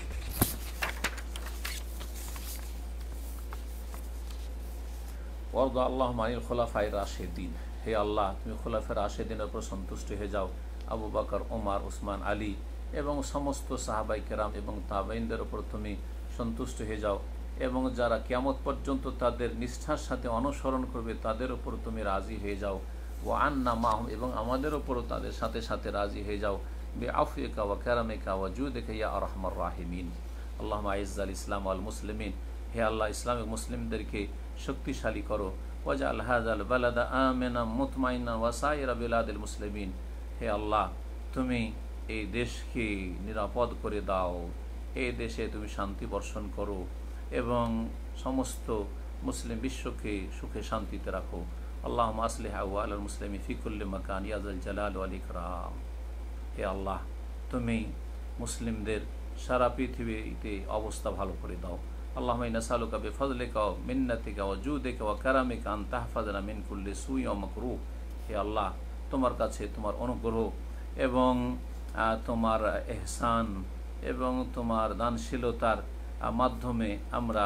ওয়ারদা আল্লাহুম্মা আনিল খুলাফায়ে রাশিদিন, হে আল্লাহ তুমি খুলাফায়ে রাশিদিনের উপর সন্তুষ্ট হয়ে যাও, আবু বকর, ওমর, উসমান, আলী এবং সমস্ত সাহাবায়ে কেরাম এবং তাবেঈনদের উপর তুমি সন্তুষ্ট হয়ে যাও, এবং যারা কিয়ামত পর্যন্ত তাদের নিষ্ঠার সাথে অনুসরণ করবে তাদের উপর তুমি রাজি হয়ে যাও। ওয়া আন্না মাহুম, এবং আমাদের উপরও তাদের সাথে সাথে রাজি হয়ে যাও। বিআফওয়িকা ওয়া কারামিকা ওয়া জুদিকা ইয়া আরহামার রাহিমিন। আল্লাহুম্মা আইজ্জাল ইসলাম ওয়াল মুসলিমিন, হে আল্লাহ ইসলামিক মুসলিমদেরকে শক্তিশালী করো। ওয়াজআল হাযাল বালাদা আমিনাম মুতমাইন্নান ওয়া সাইরা বিলাদিল মুসলিমিন, হে আল্লাহ তুমি এই দেশকে নিরাপদ করে দাও, এই দেশে তুমি শান্তি বর্ষণ করো এবং সমস্ত মুসলিম বিশ্বকে সুখে শান্তিতে রাখো। আল্লাহুম্মা আসলিহ আহওয়ালাল মুসলিমিন ফি কুল্লি মাকান ইয়া যাল জালাল ওয়াল ইকরাম। হে আল্লাহ তুমি মুসলিমদের সারা পৃথিবীতে অবস্থা ভালো করে দাও। আল্লাহুম্মা ইন্না নাসআলুকা বিফাযলিকা ওয়া মিন্নাতিকা ওয়া জুদিকা ওয়া কারামিকা আন তাহফাযনা মিন কুল্লি সুইন ওয়া মাকরুহ। হে আল্লাহ তোমার কাছে তোমার অনুগ্রহ এবং তোমার ইহসান এবং তোমার দানশীলতার মাধ্যমে আমরা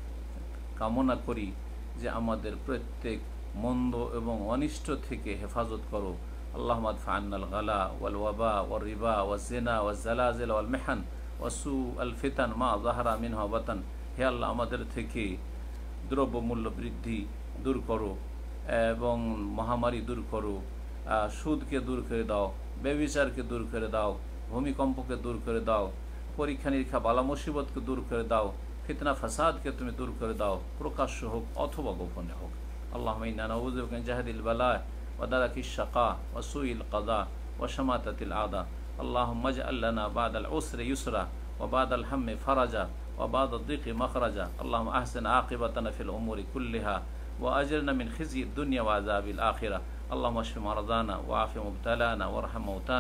কামনা করি যে আমাদের প্রত্যেক মন্দ এবং অনিষ্ট থেকে হেফাজত করো। আল্লাহুম্মা আদফা আন্নাল গালা ওয়াল ওয়াবা ওয়ার রিবা ওয়াজ জিনা ওয়াজ জালাজিল ওয়াল মিহান ওয়া সুআল ফিতান মা যাহারা মিনহা ওয়া বাতান। হে আল্লাহ আমাদের থেকে দ্রব্যমূল্য বৃদ্ধি দূর করো এবং মহামারী দূর করো, সুদকে দূর করে দাও, ব্যভিচারকে দূর করে দাও, ভূমিকম্পকে দূর করে দাও, পরীক্ষা নিরীক্ষা বালা মুসিবতকে দূর করে দাও, ফিতনা ফাসাদকে তুমি দূর করে দাও, প্রকাশ্য হোক অথবা গোপনে হোক। আল্লাহুম্মা ইন্না নাউযু বিকা মিন জাহদিল বালা ওয়া দারাকিশ শাকা ওয়া সুইল কাদা ওয়া শামাতাতিল আদা। আল্লাহুম্মা ইজআল লানা বাদাল উসরি ইউসরা ওয়া বাদাল হাম্মি ফারাজা ওয়া বাদাদ দিকি মাখরাজা। আল্লাহুম্মা আহসিন আকিবাতানা ফিল উমুরি কুল্লিহা ওয়া আজরনা মিন খিজিদ দুনিয়া ওয়া আযাবিল আখিরাহ। আল্লাহুম্মা اشف مرضانا وعاف مبتلانا وارحم موتانا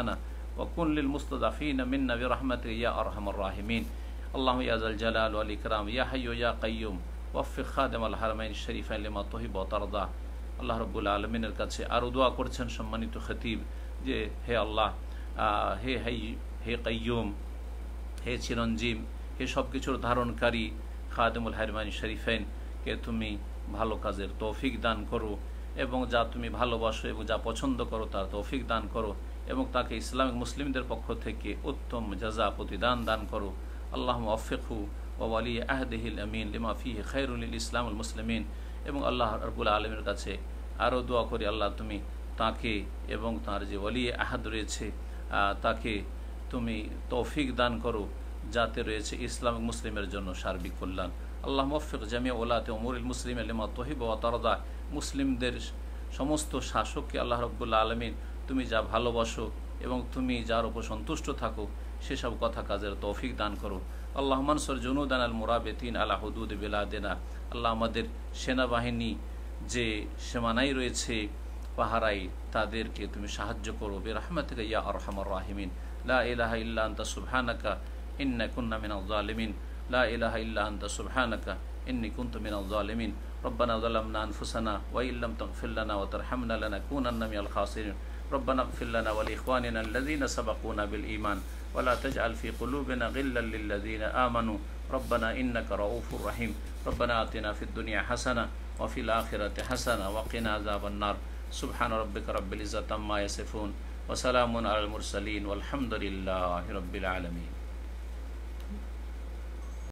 وكن للمستضعفين منا برحمتك يا أرحم الراحمين اللهم يا ذا الجلال والإكرام يا حي يا قيوم وفق خادم الحرمين الشريفين لما تحب وترضى আল্লাহ রব্বুল আলমিনের কাছে আরও দোয়া করছেন সম্মানিত খতিব যে হে আল্লাহ, হে হাই হে কাইয়ুম, হে চিরঞ্জীব, হে সব কিছুর ধারণকারী খাদেমুল হারমাইন শরীফাইন কে তুমি ভালো কাজের তৌফিক দান করো এবং যা তুমি ভালোবাসো এবং যা পছন্দ করো তার তৌফিক দান করো এবং তাকে ইসলামিক মুসলিমদের পক্ষ থেকে উত্তম জাযা প্রতিদান দান করো। আল্লাহুম্মা ওয়াফিকহু ওয়া ওয়ালি আহদিহিল আমিন লিমা ফিহি খায়রুল লিল ইসলামুল মুসলিমিন। এবং আল্লাহ রাব্বুল আলামিনের কাছে আরও দোয়া করি আল্লাহ তুমি তাকে এবং তার যে ওয়ালি আহাদ রয়েছে তাকে তুমি তৌফিক দান করো যাতে রয়েছে ইসলামিক মুসলিমের জন্য সার্বিক কল্যাণ। আল্লাহ মুওয়াফিক জামিয়া ওলাতে উমুরিল মুসলিমিন লিমা তুহিব্বু ওয়া তারদা। মুসলিমদের সমস্ত শাসককে আল্লাহ রাব্বুল আলামিন তুমি যা ভালোবাসো এবং তুমি যার উপর সন্তুষ্ট থাকো সেসব কথা কাজের তৌফিক দান করো। আল্লাহ মানসুর জুনুদান আল মুরাবিতিন আলা হুদুদ বিলাদিনা। আল্লাহ আমাদের সেনাবাহিনী যে সীমানায় রয়েছে পাহারায় তাদেরকে তুমি সাহায্য করো বিরহমাতিকা ইয়া আরহামার রাহিমিন। লা ইলাহা ইল্লা আনতা সুবহানাকা ইন্না কুন্না মিনাজ জালিমিন। লা ইলাহা ইল্লা আনতা সুবহানাকা ইন্নী কুনতু মিনাজ জালিমিন। ربنا ظلمنا أنفسنا وإن لم تغفر لنا وترحمنا لنكونن من الخاسرين. ربنا اغفر لنا ولإخواننا الذين سبقونا بالإيمان ولا تجعل في قلوبنا غلا للذين آمنوا ربنا إنك رؤوف رحيم. ربنا آتنا في الدنيا حسنة وفي الآخرة حسنة وقنا عذاب النار. سبحان ربك رب العزة عما يصفون وسلام على المرسلين والحمد لله رب العالمين.